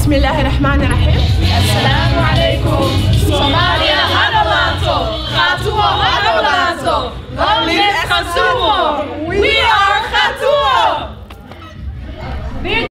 بسم الله الرحمن الرحيم. السلام عليكم. Somalia ha noolaato, Khartoum ha noolaato, London ha sumo.